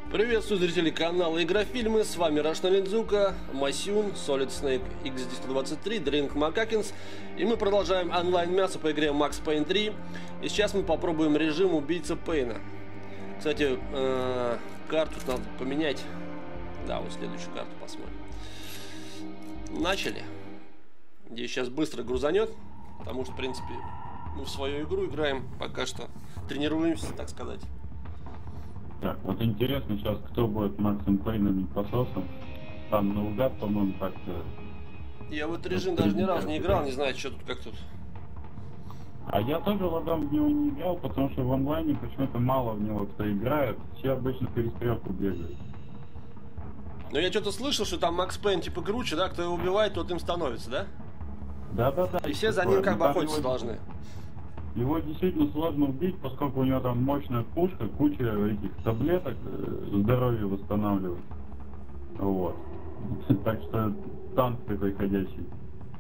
Приветствую зрителей канала Игрофильмы, с вами Рашналидзука, Масюн, Solid Snake XD123, Drink Макакинс. И мы продолжаем онлайн-мясо по игре Max Payne 3. И сейчас мы попробуем режим убийца Пейна. Кстати, карту надо поменять. Да, вот следующую карту посмотрим. Начали. Здесь сейчас быстро грузанет, потому что, в принципе, мы в свою игру играем, пока что тренируемся, так сказать. Так, вот интересно сейчас, кто будет Максом Пейном и Пососом. Там наугад, по-моему, как-то... Я в этот режим даже ни разу не играл, не знаю, что тут, как тут. А я тоже в Адам в него не играл, потому что в онлайне почему-то мало в него кто играет. Все обычно перестрелку бегают. Но я что-то слышал, что там Макс Пейн типа круче, да? Кто его убивает, тот им становится, да? Да-да-да. И все за ним как бы охотиться должны. Его действительно сложно убить, поскольку у него там мощная пушка, куча этих таблеток здоровье восстанавливает. Вот. Так что танк такой ходячий.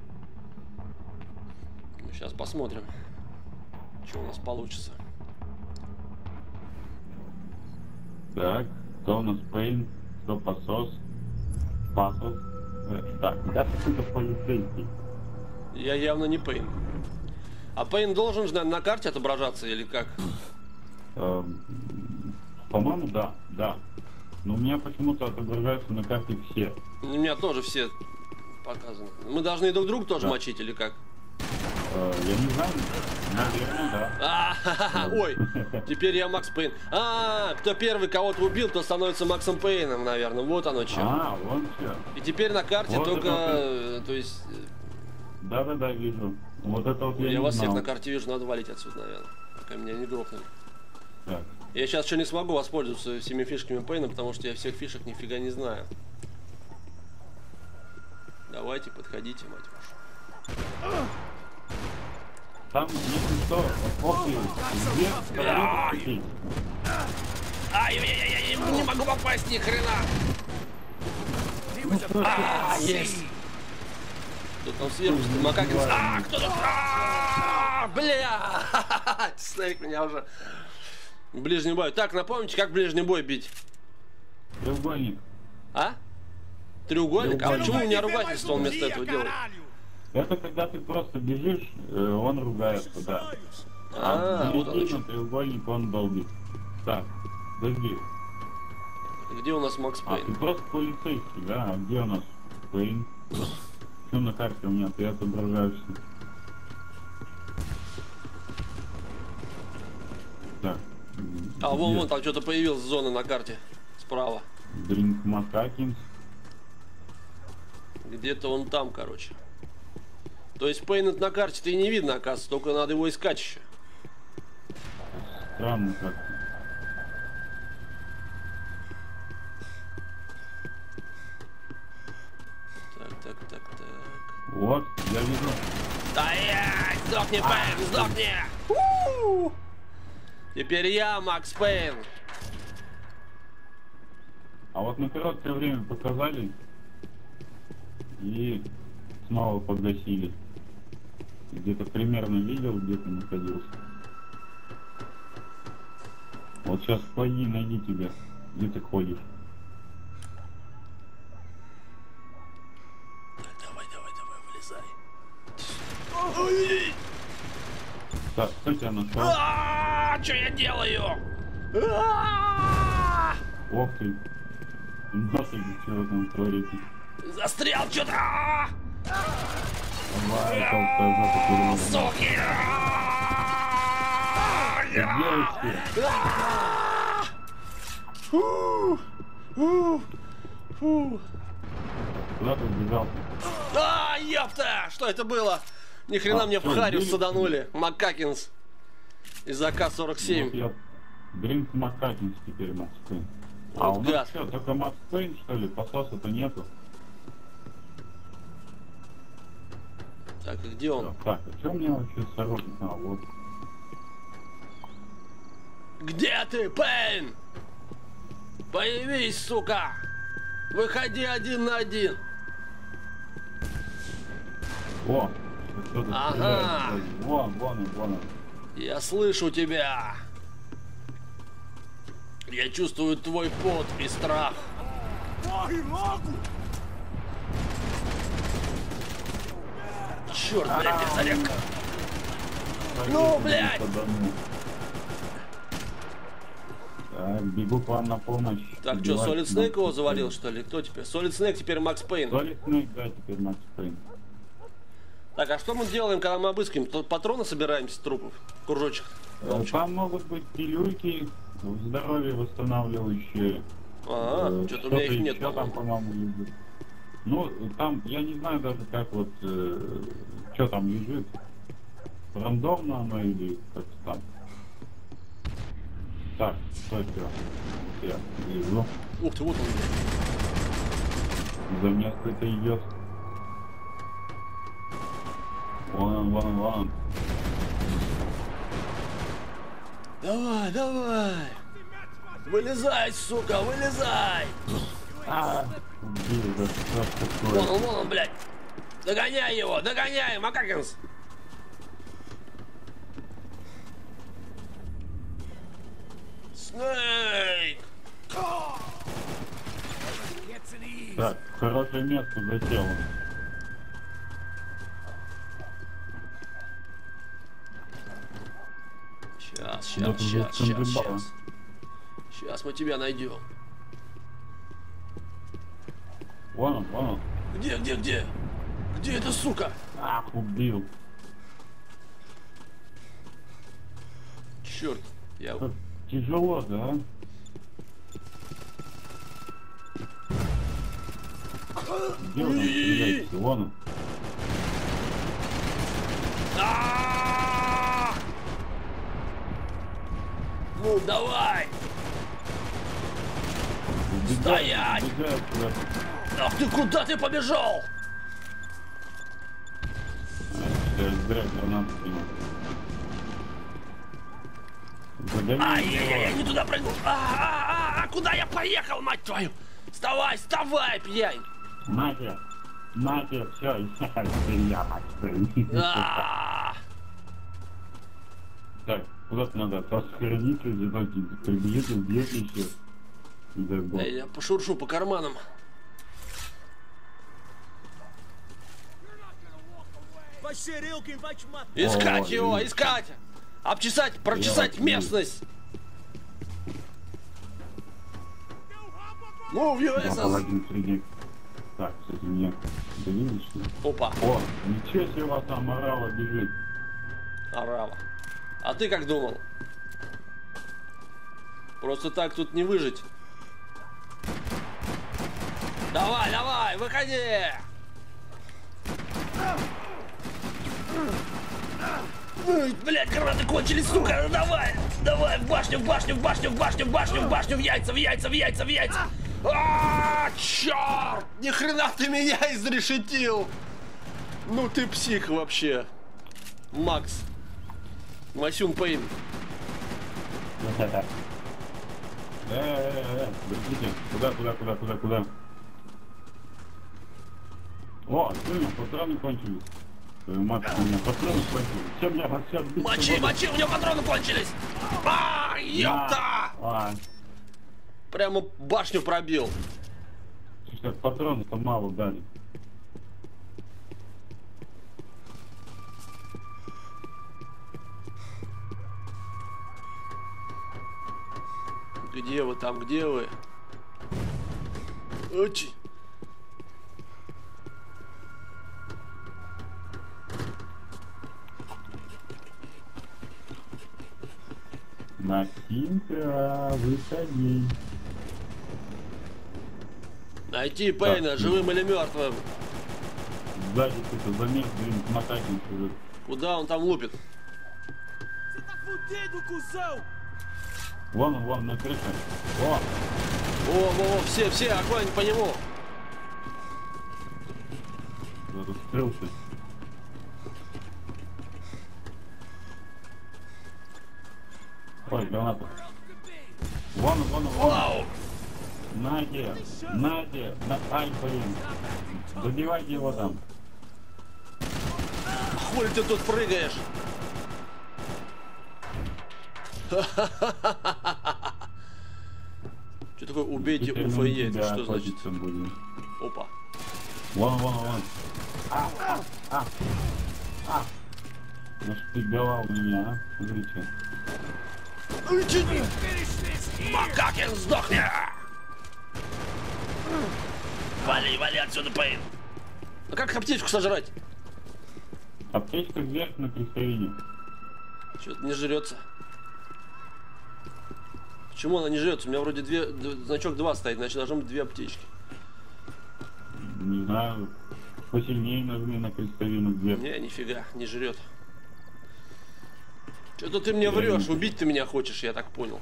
Сейчас посмотрим, что у нас получится. Так, кто у нас Пейн, кто Посос? Пасос. Так, я какой-то полицейский. Я явно не Пейн. А Пейн должен же, наверное, на карте отображаться или как? По-моему, да, да. Но у меня почему-то отображаются на карте все. У меня тоже все показаны. Мы должны друг друга тоже мочить или как? Я не знаю, наверное, да. Ой, теперь я Макс Пейн. Кто первый кого-то убил, то становится Максом Пейном, наверное. Вот оно что. Вон все. И теперь на карте вот только, то есть... Да-да-да, вижу. Вот это вот я не вас знал. всех на карте вижу, надо валить отсюда, наверное. Пока меня не грохнули. Так. Я сейчас еще не смогу воспользоваться всеми фишками Пейна, потому что я всех фишек нифига не знаю. Давайте, подходите, мать вашу. Там, если что, после вверх, Ай-яй-яй-яй, не могу попасть ни хрена. Есть. Кто там сверху, Макакинс? Кто тут? Бля! Снейк меня уже... Ближний бой. Так, напомните, как ближний бой бить? треугольник. А? Треугольник? А почему у меня ругательство он вместо этого делает? Это когда ты просто бежишь, он ругается, да. Вот оно что. Треугольник он долбит. Так, подожди. Где у нас Макс Пейн? Ты просто полицейский, да? А где у нас Пейн? Что на карте у меня? Ты отображаешься. Так. Вон там что-то появилась зона на карте. Справа. Drink Макакинс. Где-то он там, короче. То есть Пейн на карте-то и не видно, оказывается, только надо его искать еще. Странно как-то. Так. Вот, я вижу. Стоять! Сдохни, Пейн, сдохни! Теперь я Макс Пейн. А вот на короткое время показали и снова погасили. Где-то примерно видел, где ты находился. Вот сейчас пойди, найди тебя, где ты ходишь. Давай, вылезай. Так, кто тебя нашел? Что я делаю? Ох ты. Господи, что вы там творите? Застрял что-то! Давай, толстая жопа переводом. Суки! Девочки, куда ты убежал? Ёпта! Что это было? Ни хрена мне в харю саданули. Макакинс. Из АК-47. Вот я Дринк Макакинс теперь, Макс Пейн. А у нас гад. что, только Макс Пейн, что ли? Пососа-то нету. Так, и где он? Так, а что мне вообще с оружием? Вот. Где ты, Пейн? Появись, сука! Выходи 1 на 1. О, кто-то Ага. стреляет. Вон он. Я слышу тебя. Я чувствую твой пот и страх. Черт, блядь, пистолетка. Ну, блядь. Так, бегу к вам на помощь. Так, что, Solid Snake его завалил, что ли? Кто теперь? Solid Snake теперь Макс Пейн. Solid Snake, да, теперь Макс Пейн. Так, а что мы делаем, когда мы обыскиваем? Тут патроны собираем с трупов? Кружочек. Там могут быть пилюльки, здоровье восстанавливающие. Ага, что-то у меня их нет. Там, по-моему, лежит. Ну, там, я не знаю даже, как вот, что там лежит. Рандомно оно или как-то там. Так, что это? Я вижу. Ух ты, вот он. За место это идет. Вон он. Давай, давай. Вылезай, сука, вылезай. Убил, да что ж такое? Вон он, блядь. Догоняй его, догоняй, Макакинс. Снейк. Так, хорошее место засел. Сейчас мы тебя найдем. Вон он. Где? Где эта сука? Ах, убил. Черт, я... Как тяжело, да? Где он стреляется? Вон он. Ну, давай! Стоять! Ах ты, куда ты побежал? Зря гранату кинул. Я не туда прыгнул. Куда я поехал, мать твою? Вставай, пьянь! Мать, все, я мать. Так, куда-то надо сохраниться, прибежит, убьет еще. Я пошуршу по карманам. Искать его, искать! Обчесать, прочесать местность! Move your asses! Так, кстати, мне видишь, что? Опа! О, ничего себе, у вас там орава бежит. Орава. А ты как думал? Просто так тут не выжить. Давай, выходи! Блять, гранаты кончились, сука! Давай, в башню, в яйца! Черт! Ни хрена ты меня изрешетил! Ну ты псих вообще. Макс. Масюн Пейн. Подождите, куда? О, сильно, патроны кончились. Макс, у меня патроны кончились. Все, меня Мочи, у меня патроны кончились! Ёпта! Прямо башню пробил. Слушай, патронов-то мало дали. Где вы там, где вы? Очи. Максимка, выходи. Найти Пейна, живым или мертвым. Сзади кто-то замес, Макакинс уже. Куда он там лупит? Вон, на крыше. О, все, огонь по нему. Раскрылся. Ой, граната. Вон. Вау! Надя, ай, блин. Забивайте его там. Хули ты тут прыгаешь? Что такое убейте Теперь Уфа мы Е? тебя Это что значит? охотиться будем. Опа. Вон. Нашпиговал меня, а? Смотрите. Макакин, сдохни! Вали отсюда, Пейн! А как аптечку сожрать? Аптечка вверх на крестовине. Что-то не жрется. Почему она не жрется? У меня вроде значок 2 стоит, значит должно быть 2 аптечки. Не знаю. Посильнее нажми на крестовину вверх. Не, нифига, не жрет. Что-то ты мне врешь, убить ты меня хочешь, я так понял.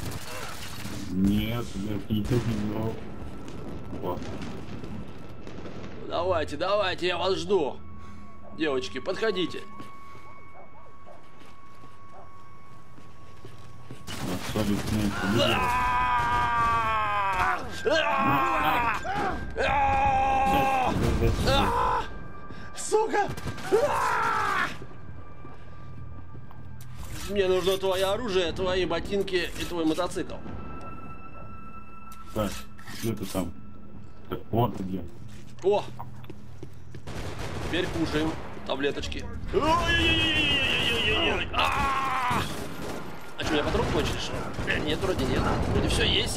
Нет, я не знал. Вот. Давайте, я вас жду. Девочки, подходите. Сука! Мне нужно твое оружие, твои ботинки и твой мотоцикл. Так, где ты там? Так, вот где. О! Теперь кушаем таблеточки. А что, у меня патрон кончились, что ли? Нет, вроде нет. Вроде все есть.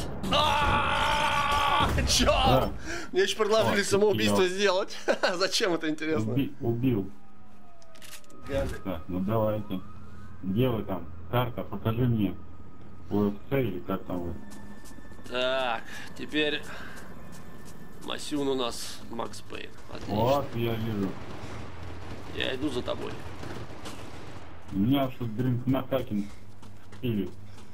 Чё? Мне еще предложили самоубийство сделать. Зачем это, интересно? Убил. Так, ну давайте. Где вы там? Карта, покажи мне. УФЦ или как там вы? Так, теперь Масюн у нас Макс Пейн. Отлично. Вот, я вижу. Я иду за тобой. У меня что Дринк Макакин или.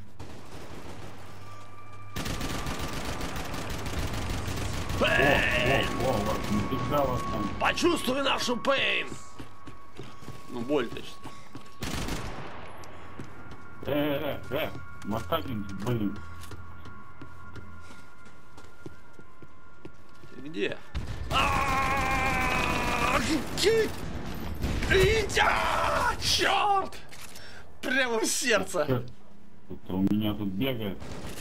Вот, нифига вас там. Почувствуй нашу Пейн! Ну, боль, точно. Макакин, блин. Ты где? Черт! Прямо в сердце! Кто-то у меня тут бегает.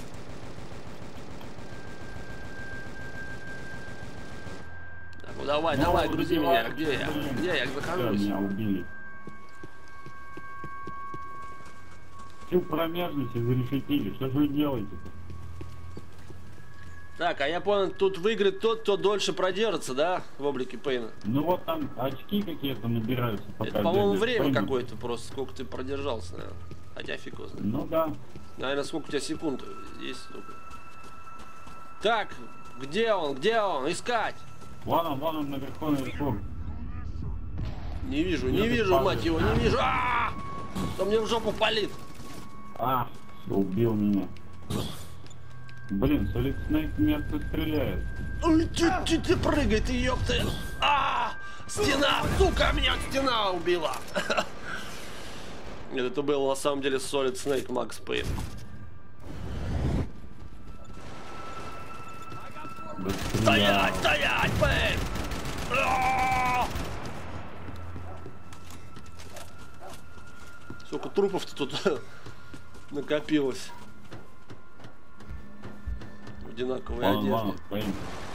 Так, ну давай, грузи меня. Где я? Где я захожусь? Меня убили. Всю промежность зарешетили. Что же вы делаете-то? Так, а я понял, тут выиграет тот, кто дольше продержится, да, в облике Пейна? Ну вот там очки какие-то набираются. Это, по-моему, время какое-то просто, сколько ты продержался, наверное. Хотя фиг его знает. Ну да. Наверное, сколько у тебя секунд есть столько. Так, где он? Искать! Вон он наверху. Не вижу, мать его, не вижу. Что мне в жопу палит? Убил меня. Блин, Solid Snake метко стреляет. Ой, ты прыгай, ты ёпты. Стена, сука, меня стена убила. Нет, это был на самом деле Solid Snake Max Payne. Стоять, Пейн! Сколько трупов-то тут накопилось. В одинаковой одежде.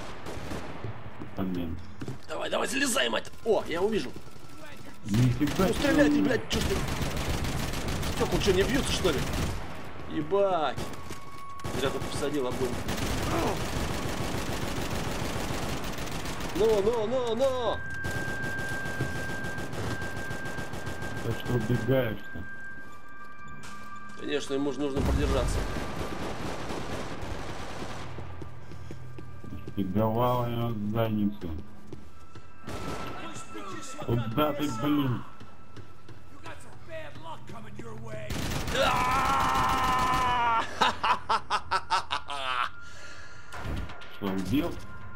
Давай, залезай, мать! О, я увижу. Ну стреляйте, блядь, что ты? Стекла что, не бьются, что ли? Ебать! Зря тут посадил огонь. Ну! Так что убегаешь-то? Конечно, ему же нужно продержаться. Шпиговала я задницу. Куда ты, блин? Что, убил?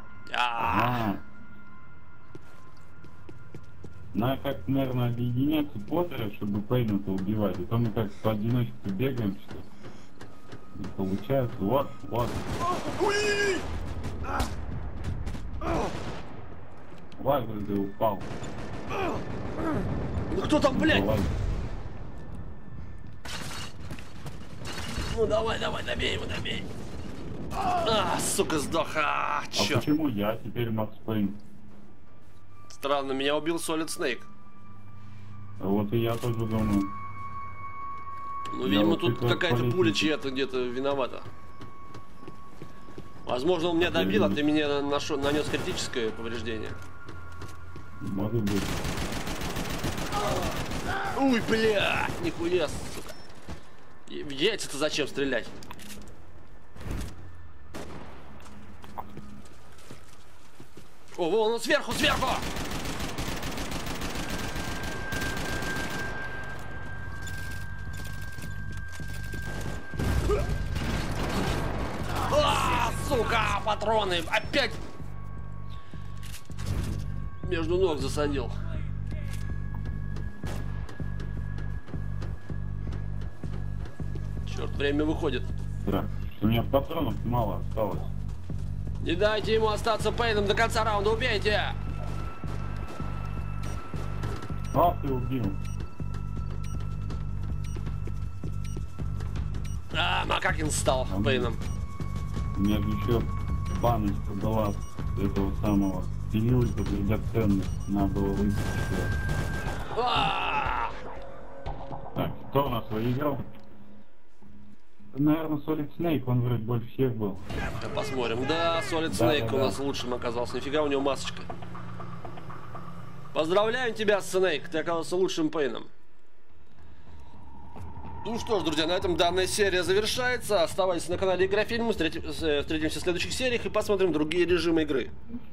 Надо как, наверное, объединяться Поттера, чтобы Пейна-то убивать. А то мы как поодиночке бегаем, что не получается. Вот. Ладно, ты упал. Ну кто там, блядь? Ну давай, добей его. А, сука, сдох. А, А черт. почему я теперь Макс Пейн? Странно, меня убил Solid Snake. Вот и я тоже думаю. Ну, Я видимо, вот тут как раз какая-то полетел. пуля чья-то где-то виновата. Возможно, он меня добил, а ты мне нанес критическое повреждение. Может быть. Ой, бля, нихуя, сука. В яйца-то зачем стрелять? О, вон он сверху, сверху! А, сука, патроны! Опять! Между ног засадил. Черт, время выходит. Да. У меня патронов мало осталось. Не дайте ему остаться Пейном до конца раунда, убейте! А, ты убил. А, Макакин стал Пейном. Мне еще баночка была этого самого пилюлька драгоценных. Надо было выпить еще. А! Так, кто у нас выиграл? Наверное, Solid Snake, он вроде больше всех был. Посмотрим. Да, Solid Да, Snake да, у да. нас лучшим оказался. Нифига у него масочка. Поздравляем тебя, Snake. Ты оказался лучшим Пейном. Ну что ж, друзья, на этом данная серия завершается. Оставайтесь на канале Игрофильмы. Встретимся в следующих сериях и посмотрим другие режимы игры.